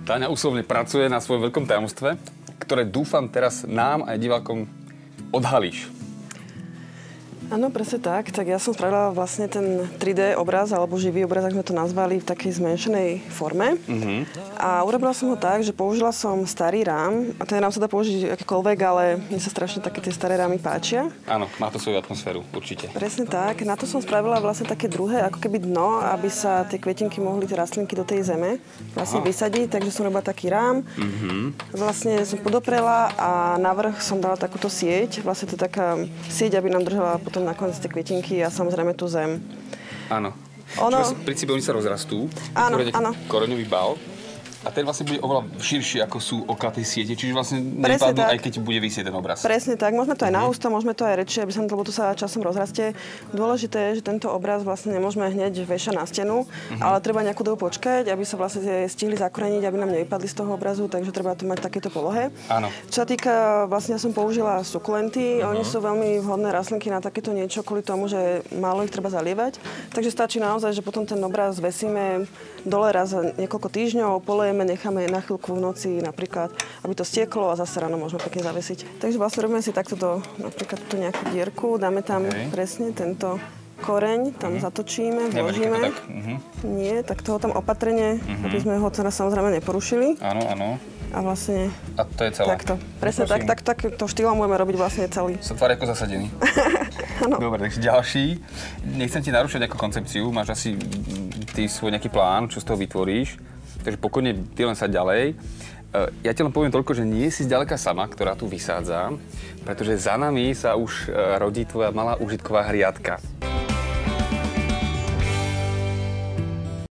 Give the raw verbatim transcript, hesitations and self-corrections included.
Táňa úslovne pracuje na svojom veľkom tajomstve, ktoré dúfam teraz nám aj divákom odhalíš. Áno, presne tak. Tak ja som spravila vlastne ten tri dé obraz, alebo živý obraz, ak sme to nazvali, v takej zmenšenej forme. Mm-hmm. A urobila som ho tak, že použila som starý rám. A ten rám sa dá použiť akýkoľvek, ale mne sa strašne také tie staré rámy páčia. Áno, má to svoju atmosféru, určite. Presne tak. Na to som spravila vlastne také druhé, ako keby dno, aby sa tie kvetinky mohli, tie rastlinky do tej zeme vlastne Aha. vysadiť. Takže som robila taký rám. Mm-hmm. Vlastne som podoprela a navrch som dala takúto sieť. Vlastne to je taká sieť, aby nám držala potom nakoniec tie kvetinky a samozrejme tú zem. Áno. Ono... V princípe oni sa rozrastú. Áno, áno. Koreňový bal. A ten vlastne bude oveľa širší, ako sú oka tej siete, čiže vlastne nepadnú, aj keď bude vysieť ten obraz. Presne tak. Môžeme to aj na husto, môžeme to aj reči, aby sa to, lebo to sa časom rozrastie. Dôležité je, že tento obraz vlastne nemôžeme hneď vešať na stenu, uh-huh. ale treba nejakú dobu počkať, aby sa vlastne stihli zakoreniť, aby nám nevypadli z toho obrazu, takže treba to mať v takejto polohe. Áno. Čo sa týka, vlastne ja som použila sukulenty, uh-huh. oni sú veľmi vhodné rastlinky na takéto niečo, kvôli tomu, že málo ich treba zalievať. Takže stačí naozaj, že potom ten obraz vesíme dole raz za niekoľko týždňov, polejeme, necháme na chvíľku v noci napríklad, aby to stieklo a zase ráno môžeme pekne zavesiť. Takže vlastne robíme si takto do, napríklad tú nejakú dierku, dáme tam okay. presne tento koreň, tam uh-huh. zatočíme, vložíme. Tak? Uh-huh. Nie, tak toho tam opatrne, uh-huh. aby sme ho teraz samozrejme neporušili. Áno, áno. A vlastne... A to je celé. Takto. Presne tak, tak, tak to štýlom budeme robiť vlastne celý. Sa tvári ako zasadený. Áno. Dobre, takže ďalší. Nechcem ti narúšať nejakú koncepciu, máš asi ty svoj nejaký plán, čo z toho vytvoríš. Takže pokojne ty len sa ďalej. Ja ti len poviem toľko, že nie si zďaleka sama, ktorá tu vysádza, pretože za nami sa už rodí tvoja malá užitková hriadka.